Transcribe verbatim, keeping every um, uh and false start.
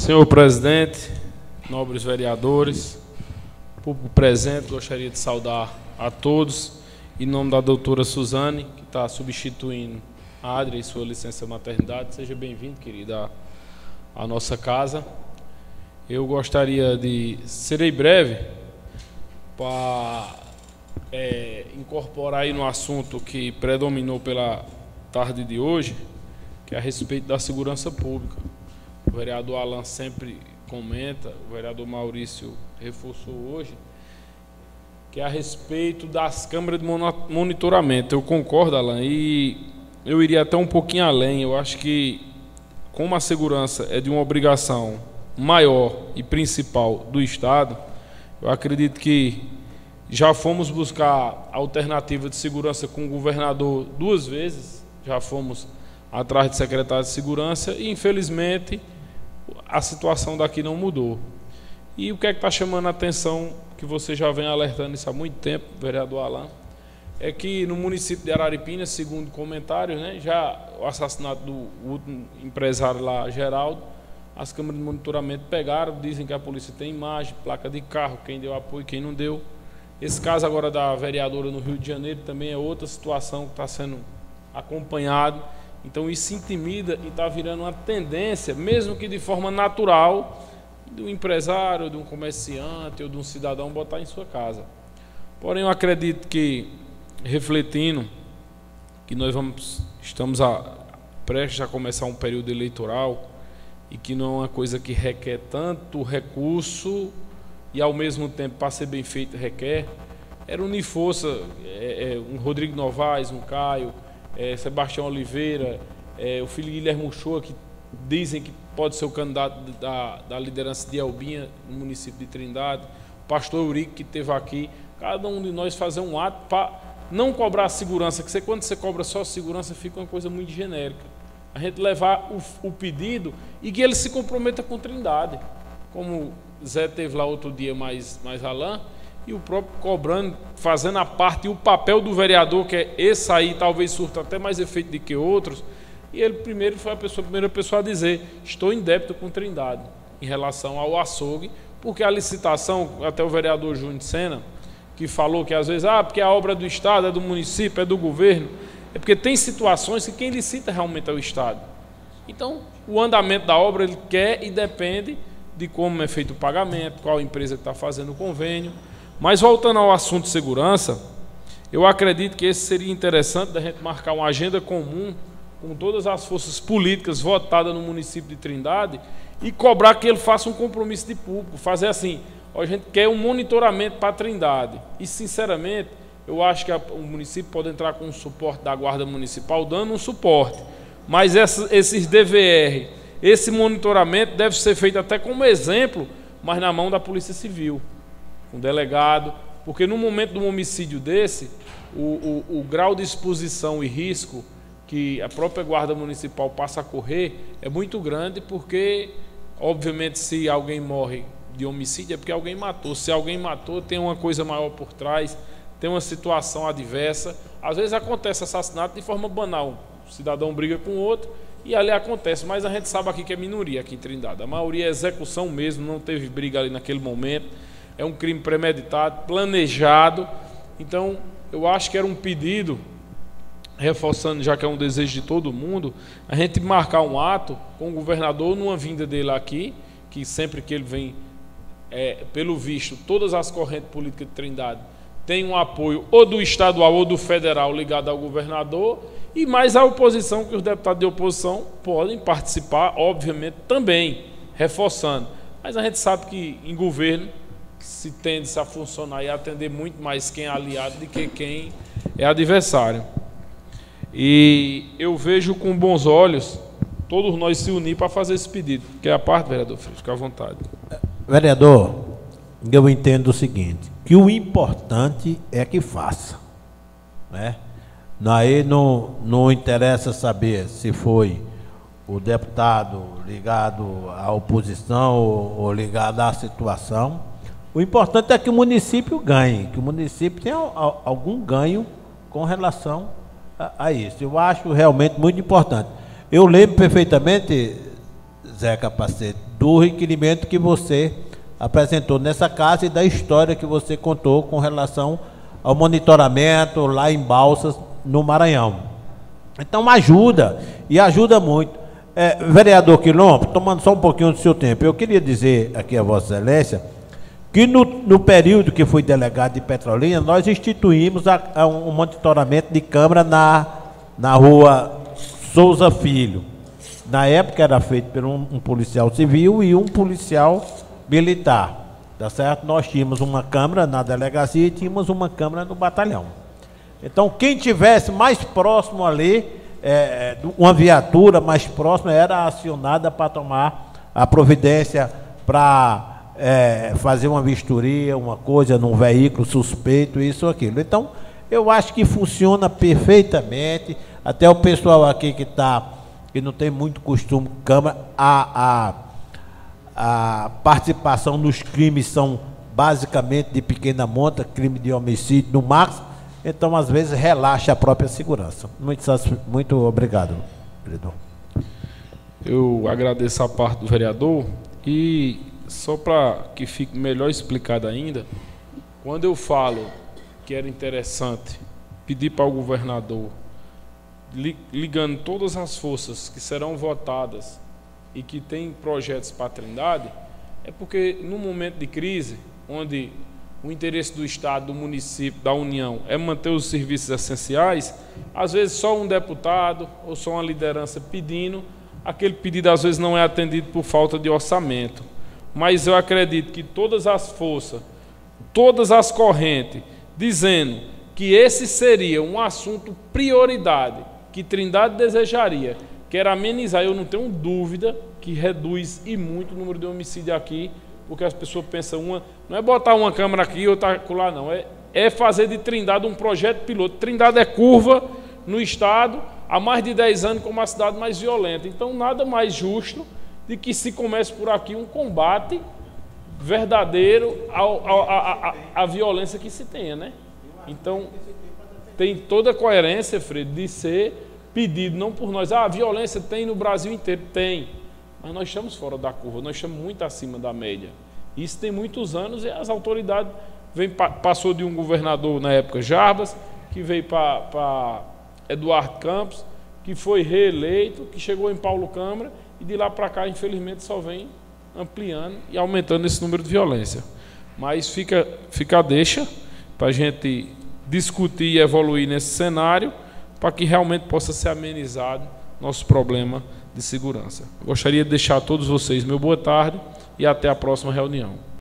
Senhor presidente, nobres vereadores, público presente, gostaria de saudar a todos, em nome da doutora Suzane, que está substituindo a Adria em sua licença maternidade. Seja bem-vindo, querida, à nossa casa. Eu gostaria de, serei breve, para é, incorporar aí no assunto que predominou pela tarde de hoje, que é a respeito da segurança pública. O vereador Alan sempre comenta, o vereador Maurício reforçou hoje, que é a respeito das câmeras de monitoramento. Eu concordo, Alan, e eu iria até um pouquinho além. Eu acho que, como a segurança é de uma obrigação maior e principal do Estado, eu acredito que já fomos buscar alternativa de segurança com o governador duas vezes, já fomos atrás de secretário de segurança e, infelizmente, a situação daqui não mudou. E o que é que está chamando a atenção, que você já vem alertando isso há muito tempo, vereador Alan, é que no município de Araripina, segundo comentários, né, já o assassinato do último empresário lá, Geraldo, as câmeras de monitoramento pegaram, dizem que a polícia tem imagem, placa de carro, quem deu apoio, quem não deu. Esse caso agora da vereadora no Rio de Janeiro também é outra situação que está sendo acompanhado. Então isso intimida e está virando uma tendência, mesmo que de forma natural, de um empresário, de um comerciante ou de um cidadão botar em sua casa. Porém, eu acredito que, refletindo, que nós vamos, estamos a, prestes a começar um período eleitoral e que não é uma coisa que requer tanto recurso e, ao mesmo tempo, para ser bem feito, requer, era unir força, é, é, um Rodrigo Novaes, um Caio, É, Sebastião Oliveira, é, o filho Guilherme Uchoa, que dizem que pode ser o candidato da, da liderança de Elbinha no município de Trindade, o pastor Eurico, que esteve aqui, cada um de nós fazer um ato para não cobrar a segurança, que você, quando você cobra só segurança fica uma coisa muito genérica. A gente levar o, o pedido e que ele se comprometa com Trindade, como Zé teve lá outro dia mais, mais Alain, e o próprio cobrando, fazendo a parte, e o papel do vereador, que é esse aí, talvez surta até mais efeito do que outros, e ele primeiro foi a, pessoa, a primeira pessoa a dizer, estou em débito com Trindade, em relação ao açougue, porque a licitação, até o vereador Júnior de Sena, que falou que às vezes, ah, porque a obra é do Estado, é do município, é do governo, é porque tem situações que quem licita realmente é o Estado. Então, o andamento da obra, ele quer e depende de como é feito o pagamento, qual empresa que está fazendo o convênio. Mas voltando ao assunto de segurança, eu acredito que esse seria interessante da gente marcar uma agenda comum com todas as forças políticas votadas no município de Trindade e cobrar que ele faça um compromisso de público, fazer assim, ó, a gente quer um monitoramento para Trindade. E, sinceramente, eu acho que a, o município pode entrar com um suporte da Guarda Municipal, dando um suporte. Mas essa, esses D V R, esse monitoramento deve ser feito até como exemplo, mas na mão da Polícia Civil, um delegado, porque no momento de um homicídio desse, o, o, o grau de exposição e risco que a própria Guarda Municipal passa a correr é muito grande, porque, obviamente, se alguém morre de homicídio é porque alguém matou. Se alguém matou, tem uma coisa maior por trás, tem uma situação adversa. Às vezes acontece assassinato de forma banal, o cidadão briga com o outro e ali acontece, mas a gente sabe aqui que é minoria aqui em Trindade. A maioria é execução mesmo, não teve briga ali naquele momento. É um crime premeditado, planejado. Então, eu acho que era um pedido, reforçando, já que é um desejo de todo mundo, a gente marcar um ato com o governador numa vinda dele aqui, que sempre que ele vem, é, pelo visto, todas as correntes políticas de Trindade têm um apoio ou do estadual ou do federal ligado ao governador, e mais a oposição, que os deputados de oposição podem participar, obviamente, também, reforçando. Mas a gente sabe que em governo se tende a funcionar e atender muito mais quem é aliado do que quem é adversário. E eu vejo com bons olhos todos nós se unir para fazer esse pedido. Quer a parte, vereador Freixo? Fica à vontade. Vereador, eu entendo o seguinte, que o importante é que faça, né? Aí não, não interessa saber se foi o deputado ligado à oposição ou, ou ligado à situação. O importante é que o município ganhe, que o município tenha algum ganho com relação a, a isso. Eu acho realmente muito importante. Eu lembro perfeitamente, Zé Capacete, do requerimento que você apresentou nessa casa e da história que você contou com relação ao monitoramento lá em Balsas, no Maranhão. Então ajuda, e ajuda muito. É, vereador Quilombo, tomando só um pouquinho do seu tempo, eu queria dizer aqui a Vossa Excelência que no, no período que fui delegado de Petrolina, nós instituímos a, a um monitoramento de câmara na, na rua Souza Filho. Na época era feito por um, um policial civil e um policial militar, tá certo? Nós tínhamos uma câmara na delegacia e tínhamos uma câmara no batalhão. Então, quem tivesse mais próximo ali, é, uma viatura mais próxima era acionada para tomar a providência para é, fazer uma vistoria, uma coisa num veículo suspeito, isso ou aquilo. Então, eu acho que funciona perfeitamente. Até o pessoal aqui que está, que não tem muito costume com câmara, a, a, a participação nos crimes são basicamente de pequena monta, crime de homicídio no máximo, então às vezes relaxa a própria segurança. Muito, muito obrigado, vereador. Eu agradeço a parte do vereador e só para que fique melhor explicado ainda, quando eu falo que era interessante pedir para o governador, ligando todas as forças que serão votadas e que têm projetos para a Trindade, é porque no momento de crise, onde o interesse do Estado, do município, da União é manter os serviços essenciais, às vezes só um deputado ou só uma liderança pedindo, aquele pedido às vezes não é atendido por falta de orçamento. Mas eu acredito que todas as forças, todas as correntes, dizendo que esse seria um assunto prioridade, que Trindade desejaria, que era amenizar, eu não tenho dúvida que reduz e muito o número de homicídios aqui, porque as pessoas pensam, uma, não é botar uma câmera aqui e outra lá, não, é, é fazer de Trindade um projeto piloto. Trindade é curva no Estado, há mais de dez anos como a cidade mais violenta, então nada mais justo de que se comece por aqui um combate verdadeiro à violência que se tenha, né? Então, tem toda a coerência, Freire, de ser pedido, não por nós. Ah, a violência tem no Brasil inteiro. Tem. Mas nós estamos fora da curva, nós estamos muito acima da média. Isso tem muitos anos e as autoridades... Vem, passou de um governador, na época, Jarbas, que veio para Eduardo Campos, que foi reeleito, que chegou em Paulo Câmara, e de lá para cá, infelizmente, só vem ampliando e aumentando esse número de violência. Mas fica, fica a deixa para a gente discutir e evoluir nesse cenário, para que realmente possa ser amenizado nosso problema de segurança. Gostaria de deixar a todos vocês meu boa tarde e até a próxima reunião.